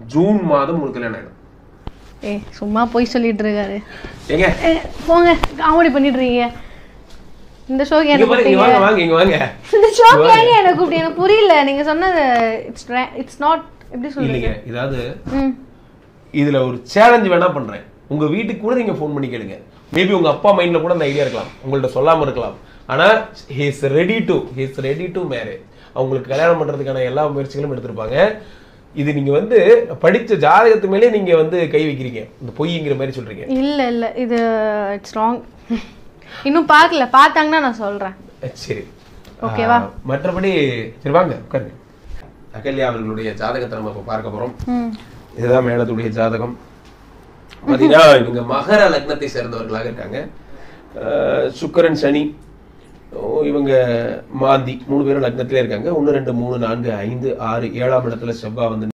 June மாதம் உங்களுக்கு கல்யாணம் ஆயிடும். சும்மா போய் சொல்லிட்டு இருக்காரு. ஏங்க போங்க, காமெடி பண்ணிட்டு இருக்கீங்க. இந்த ஷோக்கு என்ன கூப்பிட்டீங்க? வாங்க இங்க வாங்க. இந்த ஷோக்கு ஏங்க என்ன கூப்பிட்டீங்க? எனக்கு புரியல. நீங்க சொன்னது இட்ஸ் நாட் எப்படி சொல்றீங்க? இதாவது இதுல ஒரு சேலஞ்ச் வேணா பண்றேன். உங்க வீட்டுக்கு கூட நீங்க ஃபோன் பண்ணி கேளுங்க. மேபி உங்க அப்பா மைண்ட்ல கூட அந்த ஐடியா இருக்கலாம், உங்கள்ட்ட சொல்லாம இருக்கலாம். ஆனா he is ready to marry. அவங்களுக்கு கல்யாணம் பண்றதுக்கான எல்லா முயற்சிகளும் எடுத்திருப்பாங்க. இது நீங்க வந்து படிச்ச ஜாதகத்து மேலே நீங்க வந்து கை வைக்கிறீங்க, இந்த பொய்ங்கிற மாதிரி சொல்றீங்க. இல்ல இது இட்ஸ் ராங். இன்னும் பார்க்கல, பார்த்தாங்கன்னா நான் சொல்றேன். சரி, ஓகேவா? மற்றபடி சரி வாங்க உட்காருங்க. அகல்யா அவர்களுடைய ஜாதகத்தை நம்ம இப்ப பார்க்க போறோம். இதுதான் மேடத்துடைய ஜாதகம். பாத்தீங்கன்னா இவங்க மகர லக்னத்தை சேர்ந்தவர்களாக இருக்காங்க. சுக்கிரன், சனி, இவங்க மாந்தி 3 பேரும் லக்னத்திலே இருக்காங்க. 1 2 3 4 5 6 7ஆம் இடத்துல செவ்வாய் வந்து